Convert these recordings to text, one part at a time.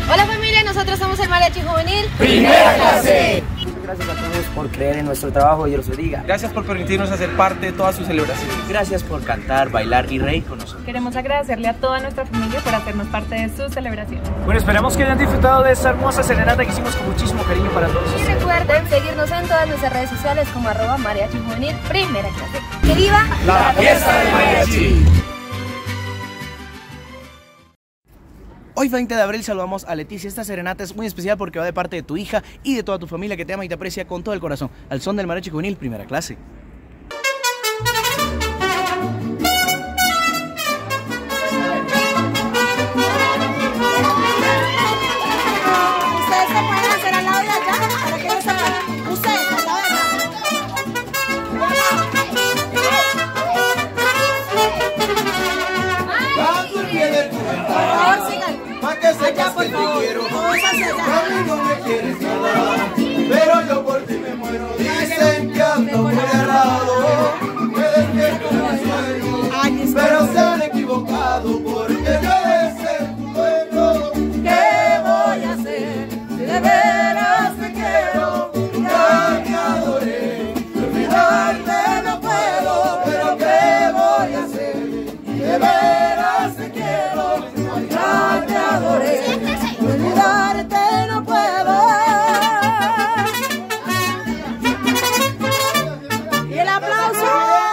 Hola familia, nosotros somos el Mariachi Juvenil Primera Clase. Muchas gracias a todos por creer en nuestro trabajo, Dios los bendiga. Gracias por permitirnos hacer parte de todas sus celebraciones. Gracias por cantar, bailar y reír con nosotros. Queremos agradecerle a toda nuestra familia por hacernos parte de sus celebraciones. Bueno, esperamos que hayan disfrutado de esta hermosa serenata que hicimos con muchísimo cariño para todos. y recuerden seguirnos en todas nuestras redes sociales como @Mariachi Juvenil Primera Clase. ¡Que viva La fiesta del mariachi! Hoy 20 de abril saludamos a Leticia. Esta serenata es muy especial porque va de parte de tu hija y de toda tu familia que te ama y te aprecia con todo el corazón. Al son del Mariachi Juvenil Primera Clase. Ustedes se pueden hacer al lado de allá para que no se vayan. Ustedes, al lado de allá. Por favor, sigan. Pa' que sepas que te quiero, a mí no me quieres nada, pero yo por ti me muero. Dicen que ando muy errado, me despierto en mi sueño, pero se han equivocado porque yo de ser tu dueño. ¿Qué voy a hacer si de veras te quiero? Ya me adoré, olvidarte no puedo, pero ¿qué voy a hacer si de veras te quiero? Ya te adoré, olvidarte no puedo. Y el aplauso.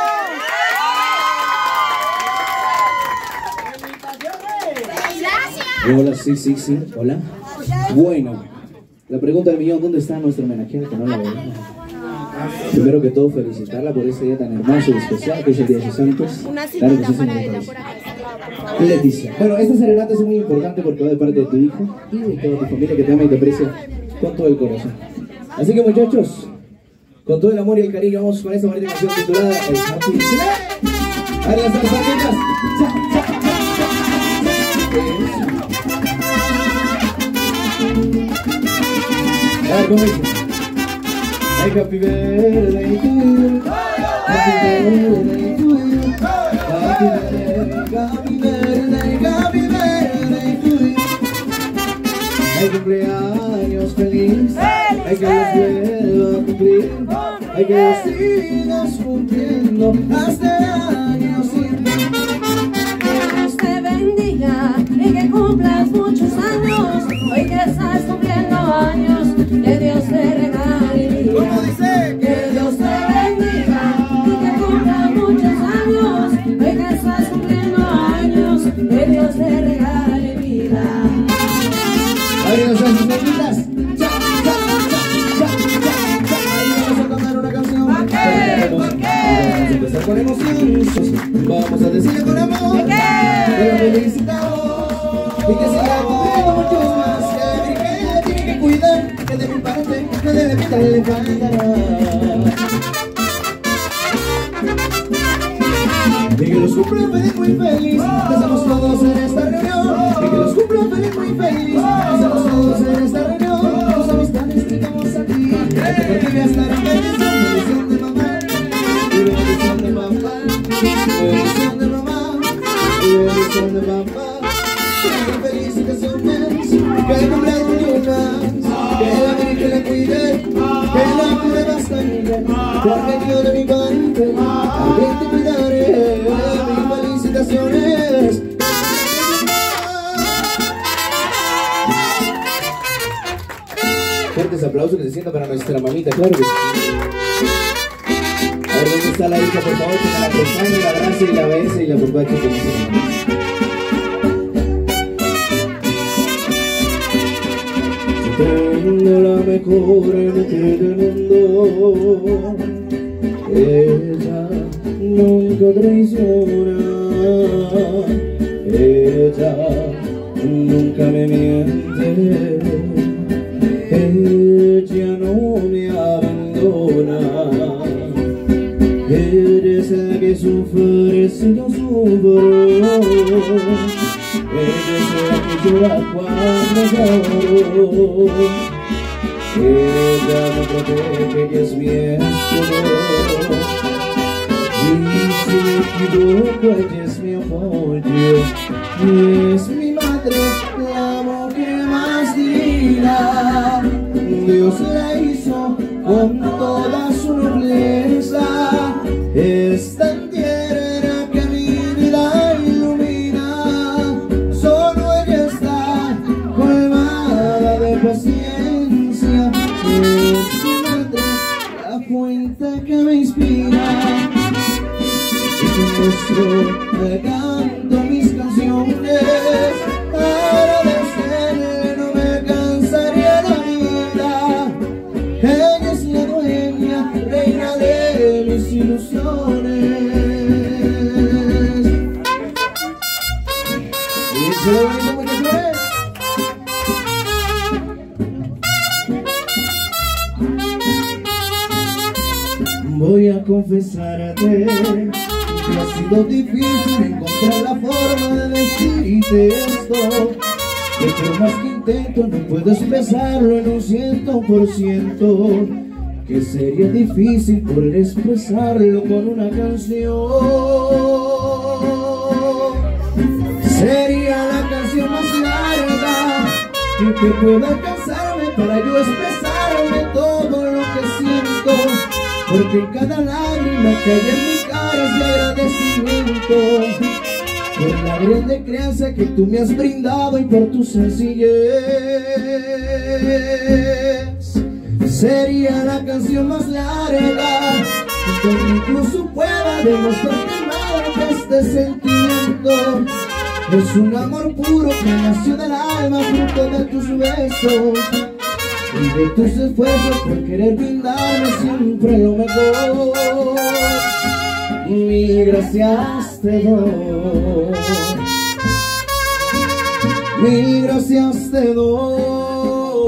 Hola, sí, hola. Bueno, la pregunta del millón, ¿dónde está nuestra homenajeada que no la veo? Primero que todo, felicitarla por este día tan hermoso y especial que es el Día de sus Santos. Claro que sí, señora Leticia. Bueno, esta serenata es muy importante porque va de parte de tu hijo y de toda tu familia que te ama y te aprecia con todo el corazón. Así que muchachos, con todo el amor y el cariño, vamos con esta bonita canción titulada El Happy Day. ¡Ahí las zarzanetas! A ver, ¿cómo dice? Ay, happy birthday to you. Happy birthday to you. Happy birthday, happy birthday, happy birthday to you. Ay, cumpleaños feliz. Ay, que los vuelva a cumplir. Ay, que los sigas cumpliendo hasta años sin fin. Que Dios te bendiga y que cumplas muchos años. Hoy que estás cumpliendo años, que Dios te regale vida. ¿Cómo dice? Que Dios te bendiga y que cumplas muchos años. Hoy que estás cumpliendo años, que Dios te regale vida. Ábrenos a sus manitas. Vamos a cantar una canción. ¿Por qué? ¿Por qué? Vamos a empezar con emoción. Vamos a decirle con amor. ¿Por qué? Que lo felicitamos y que siga cumpliendo muchos más. Que mi hija tiene que cuidar, que de mi parte no debe quitarle faltará. Y que los cumpla feliz, muy feliz. Estamos todos en esta reunión. Y que los cumpla feliz, muy feliz. Estamos todos en esta reunión. Tus amistades digamos a ti. Porque voy a estar en bendición de mamá. Y bendición de papá. Bendición de mamá. Y bendición de papá. Y felicitaciones. Que cumpla mucho más. Que la Virgen le cuide. Que la cure bastante. Porque yo de mi parte también te cuidaré. Mis felicitaciones. Fuertes aplausos que se sientan para nuestra mamita, claro que sí. A ver, ¿dónde está la hija? Por favor, que me la acompañe, la abrace y la bese y la apapache como se tengo la mejor mujer del mundo. Ella nunca traiciona. Ella nunca me miente. Ella no me abandona. Eres la que sufre si yo sufro. Ella es la que llora cuando lloro. Ella me protege, ella es mi escudo. Y si me equivoco, ella es mi apoyo. Y es mi madre, la amo que más Dios la hizo con toda su nobleza. Es tan tierna que mi vida ilumina. Solo ella está colmada de paciencia. Es su madre la fuente que me inspira. Y canto mis canciones. Agradecerle no me cansaría la vida. Ella es la dueña, reina de mis ilusiones. Y se lo bonito muchas veces. Voy a confesarte que ha sido difícil encontrar la forma de decirte esto, que por más que intento no puedo expresarlo en un 100%, que sería difícil poder expresarlo con una canción. Sería la canción más larga que pueda alcanzarme para yo expresarme todo lo que siento, porque en cada lágrima que hay en mi cara es de agradecimiento por la grande crianza que tú me has brindado y por tu sencillez. Sería la canción más larga donde incluso pueda demostrar que madre este sentimiento es un amor puro que nació del alma fruto de tus besos y de tus esfuerzos por querer brindarme siempre lo mejor. Mil gracias te doy, mil gracias te doy.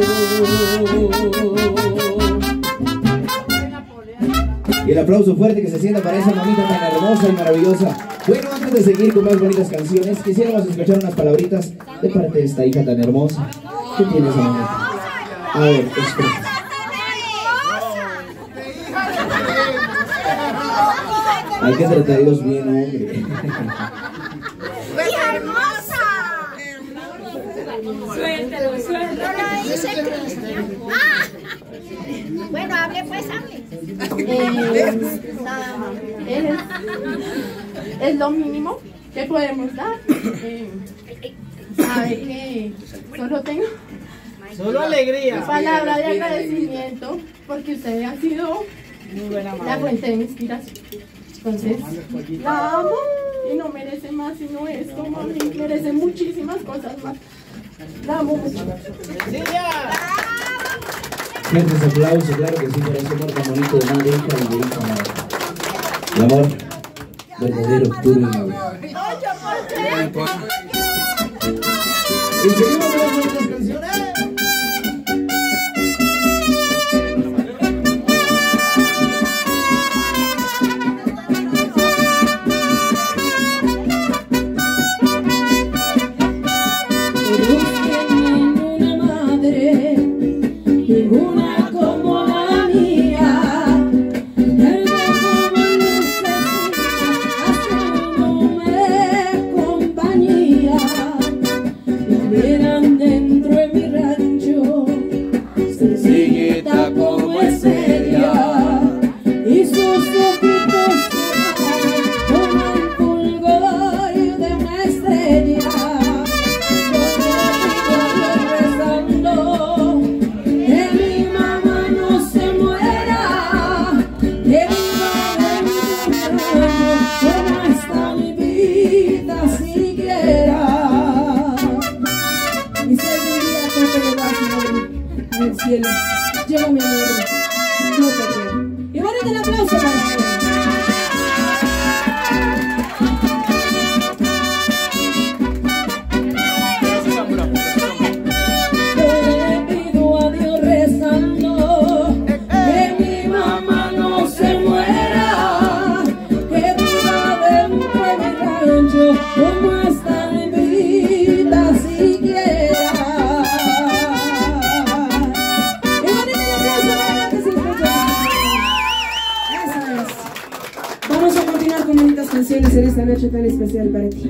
Y el aplauso fuerte que se sienta para esa mamita tan hermosa y maravillosa. Bueno, antes de seguir con más bonitas canciones, quisiéramos escuchar unas palabritas de parte de esta hija tan hermosa. ¿Qué tienes, mamita? A ver, expresa. Hay que tratarlos bien, hombre. ¡Hija hermosa! Suéltalo, suéltalo. No lo dice Cristian. Bueno, hable pues, hable. Nada más. Es lo mínimo que podemos dar. Sabe que solo tengo alegría. palabra de agradecimiento porque usted ha sido la fuente de mi inspiración. Entonces, la amo y no merece más sino esto, mami. Merece muchísimas cosas más. La amo mucho. Fuertes aplausos, claro que sí, por ese amor tan bonito de madre, hija y de hija madre. El amor verdadero, puro y noble. Y seguimos con las bonitas canciones. Llévame a ver, no te quiero. Y bueno, el aplauso para él. Le pido a Dios rezando que mi mamá no se muera, que viva dentro de mi rancho como está en vida siquiera. Vamos a continuar con bonitas canciones en esta noche tan especial para ti.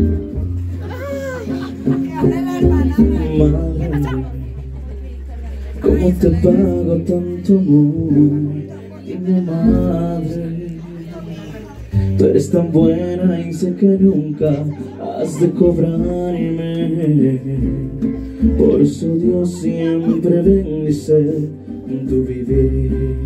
Madre, ¿Cómo te pago tanto amor? Dime, madre. Tú eres tan buena y sé que nunca has de cobrarme. Por eso Dios siempre bendice tu vivir.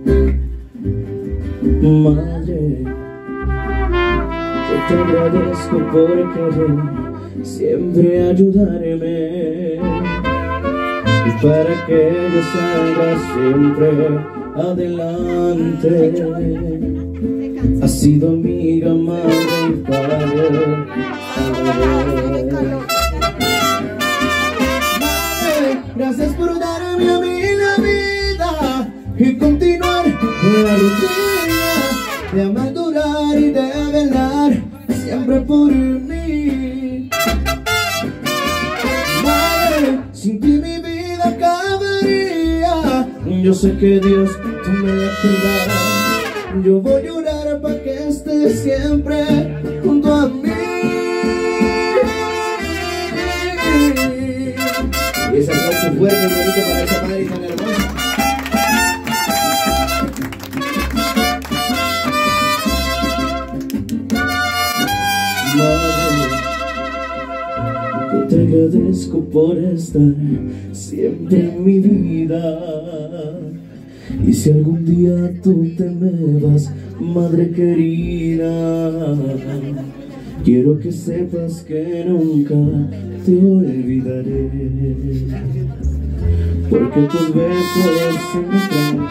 Madre, yo te agradezco por querer siempre ayudarme, y para que yo salga siempre adelante. Has sido amiga, madre y padre. Madre, gracias por darme a mí la vida y continuar la rutina de madurar y de velar siempre por mí. Madre, sin ti mi vida acabaría. Yo sé que Dios tú me cuidarás. Yo voy a orar para que estés siempre junto a mí. Y ese aplauso fuerte y bonito para esa madre tan hermosa. Madre, yo te agradezco por estar siempre en mi vida. Y si algún día tú te me vas, madre querida, quiero que sepas que nunca te olvidaré, porque tus besos en mi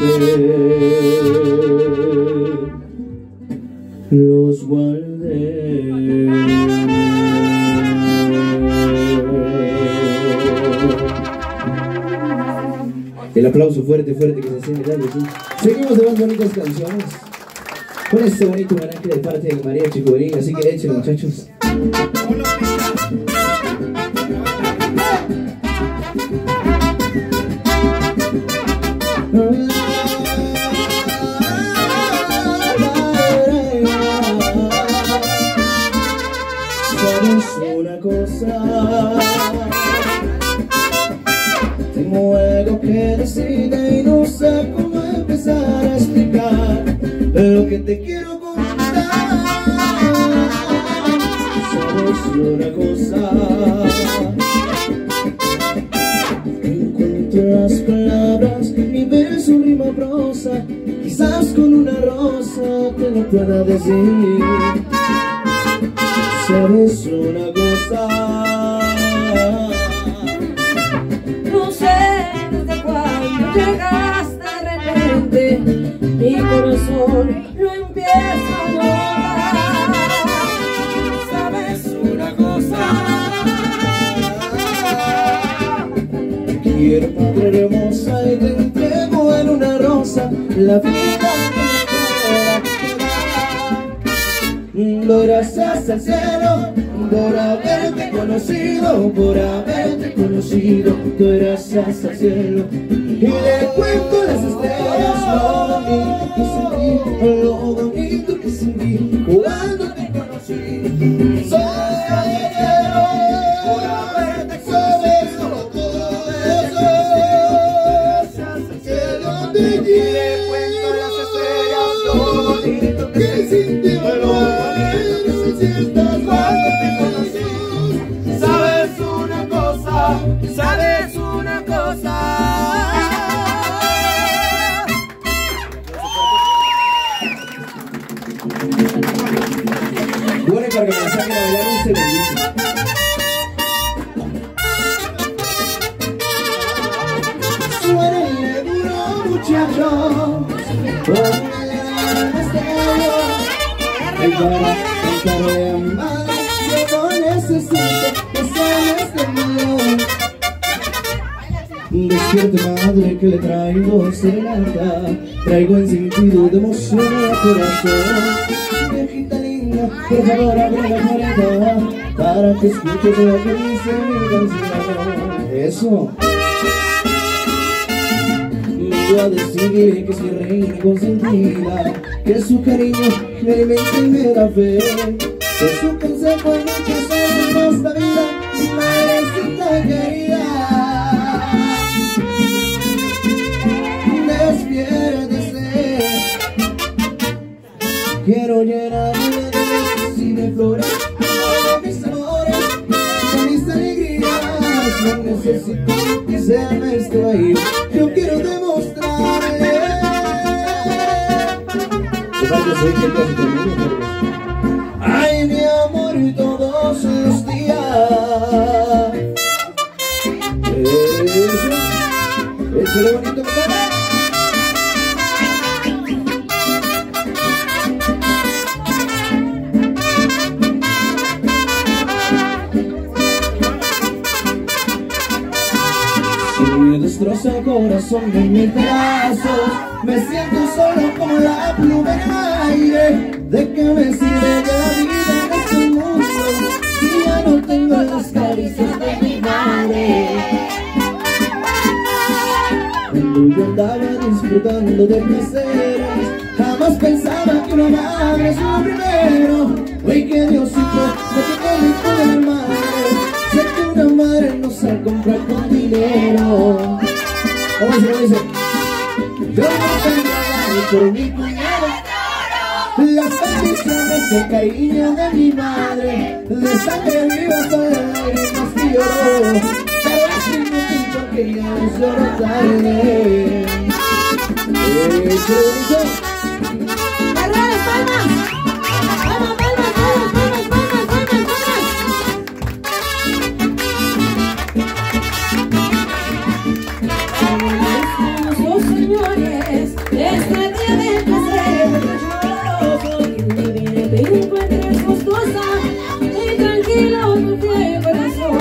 frente los guardé. El aplauso fuerte, fuerte que se siente grande, ¿sí? Seguimos de más bonitas canciones con este bonito homenaje de parte de Mariachi Juvenil, así que échenle, muchachos. ¿Sabes una cosa? Tengo algo que decirte y no sé cómo empezar a explicar lo que te quiero contar. Sabes una cosa, encuentro las palabras, mi verso rima prosa, quizás con una rosa te lo pueda decir. Sabes una cosa, llegaste de repente, mi corazón lo empieza a llorar. ¿Sabes una cosa? Quiero, madre hermosa, y te entrego en una rosa la vida que me queda. Doy gracias al cielo por haberte conocido, por haberte conocido. Doy gracias al cielo y le cuento a las estrellas lo bonito que sentí, lo bonito que sentí cuando te conocí. Soy el cielo por haberte conocido, todo eso. Gracias al cielo y le cuento a las estrellas lo bonito que sentí, lo bonito que sentí cuando te conocí. ¿Sabes una cosa? ¿Sabes una cosa? Bueno, para que me saquen a bailar un segundito. Suénenle duro, muchachos, pónganle al estéreo. El para de amar, yo necesito que sean este mío. Despierte, madre, que le traigo serenata, traigo en sentido de emoción al corazón. Viejita linda, por favor abre la puerta para que escuches lo que dice mi canción. Eso. Vengo a decirle que es mi reina consentida, que su cariño me alimenta y me da fe, que su consejo en muchas horas de esta vida, mi madrecita querida. no necesito que sea nuestro ahí. Yo quiero demostrarle que soy gente de su familia. Ay, mi amor, todos los días. Eso, échale bonito, papá. Me destroza el corazón en mis brazos. Me siento solo como la pluma en el aire. ¿De qué me sirve la vida en este mundo si ya no tengo las caricias de mi madre? Cuando yo andaba disfrutando de placeres, jamás pensaba que una madre es lo primero. Hoy que Diosito me quitó mi poder madre, sé que una madre no se compra con dinero. ¿Cómo se lo dice? Yo no tengo nada por mi cuñado, las bendiciones de cariño de mi madre, de sangre viva con lágrimas que lloró, pero es inútil porque ya es lloro tarde. ¡Qué bonito! ¡Palmas! ¡Palmas! ¡Palmas, palmas, palmas, palmas, palmas, palmas! ¡Oh, señores! Esta día de placer, yo soy quien me viene a pedir encuentres gustosa y tranquilo tu fiel corazón.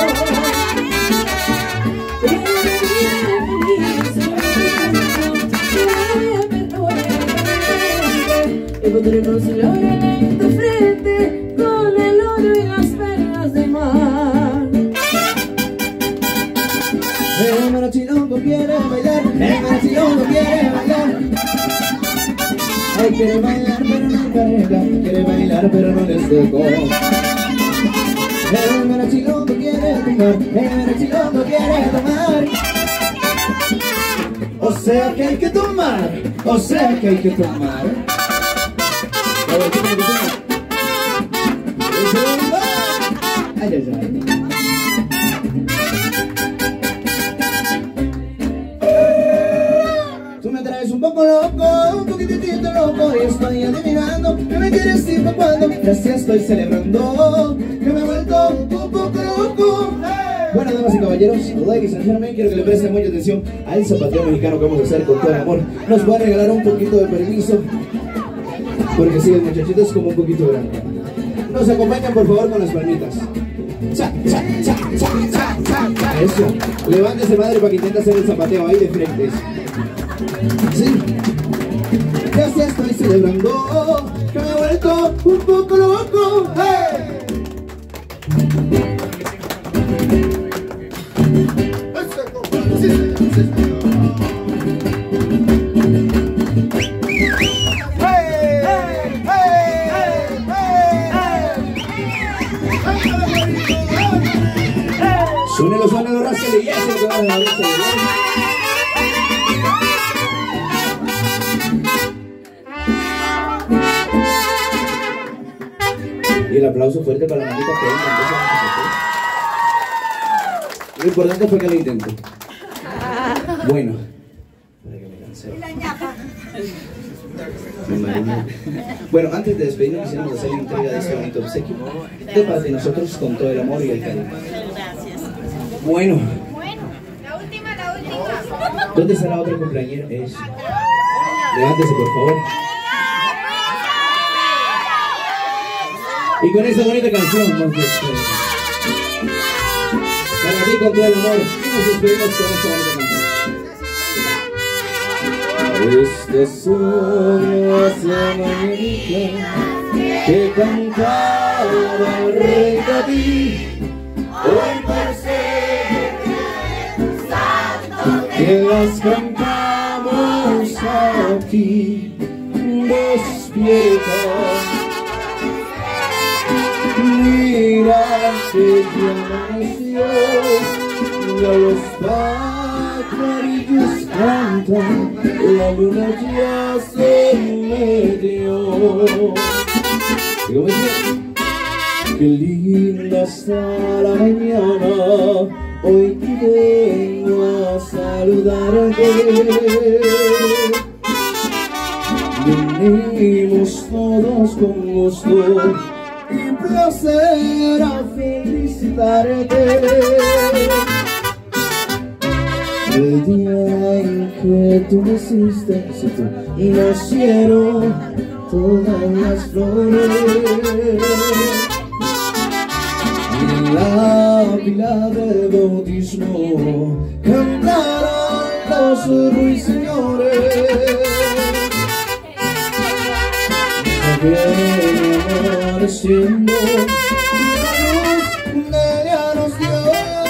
Y podremos lograr en tu frente con el odio y las perlas de mar. El marachilongo quiere bailar, el marachilongo quiere bailar. Ay, quiere bailar pero no carga, quiere bailar pero no les tocó. El marachilongo quiere tomar, el marachilongo quiere tomar. O sea que hay que tomar, o sea que hay que tomar. Ay, ay, ay. Tú me traes un poco loco, un poquitito loco, y estoy adivinando que me quieres ir pa' cuando. Gracias, estoy celebrando que me he vuelto un poco loco. Bueno, damas y caballeros, ladies and gentlemen, quiero que le presten mucha atención al zapateo mexicano que vamos a hacer con todo el amor. Nos va a regalar un poquito de permiso, porque sí, el muchachito es como un poquito grande. Nos acompañan por favor con las palmitas. Cha, cha, cha, cha, cha, cha, cha. Eso, levántese madre para que intente hacer el zapateo ahí de frente. Sí. Ya se estoy celebrando que me he vuelto un poco loco. ¡Hey! Suénelo, rásquele y eso que va a dar. Y el aplauso fuerte para la manita que lo importante fue que lo intentó. Bueno, para que me cansé. Bueno, antes de despedirnos quisiéramos hacer la entrega de este bonito obsequio de parte de nosotros con todo el amor y el cariño. Bueno, La última. ¿dónde está la otra cumpleañera? Eso. Levántese por favor. Y con esta bonita canción nos despedimos. Para ti con todo el amor, nos despedimos con esta bonita canción. Estas son las mañanitas que cantaba el rey David. Hoy parece que las cantamos aquí. Despierta, mira que ya amaneció, ya los pajarillos cantan, la luna ya se metió. Qué linda está la mañana hoy vengo a saludarte. Venimos todos con gusto y placer a felicitarte. El día en que tú naciste, nacieron todas las flores. En la pila del bautismo cantaron los ruiseñores. Viene amaneciendo y la luz de ella nos dio.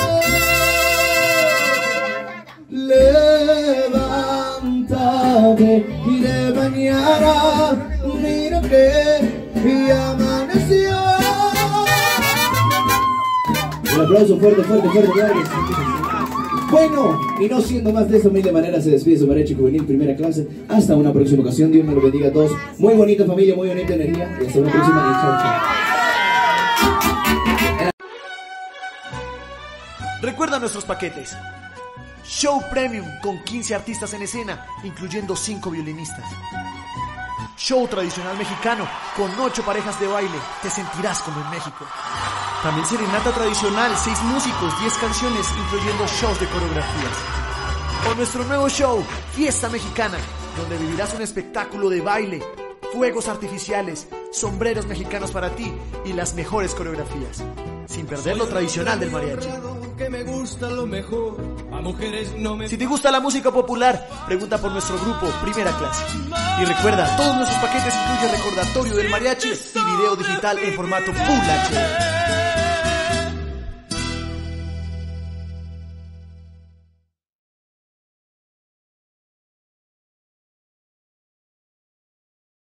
Levántate y de mañana mira que ya amaneció. Un aplauso fuerte, fuerte, fuerte, fuerte. Bueno, y no siendo más de esta humilde manera se despide su mariachi juvenil primera clase. Hasta una próxima ocasión, Dios me lo bendiga a todos. Muy bonita familia, muy bonita energía. Y hasta una próxima. Y chao, chao. Recuerda nuestros paquetes. Show Premium con 15 artistas en escena, incluyendo 5 violinistas. Show tradicional mexicano con 8 parejas de baile. Te sentirás como en México. También serenata tradicional, 6 músicos, 10 canciones, incluyendo shows de coreografías. O nuestro nuevo show, Fiesta Mexicana, donde vivirás un espectáculo de baile, fuegos artificiales, sombreros mexicanos para ti y las mejores coreografías, sin perder lo tradicional del mariachi. Si te gusta la música popular, pregunta por nuestro grupo Primera Clase. Y recuerda, todos nuestros paquetes incluyen recordatorio del mariachi y video digital en formato Full HD.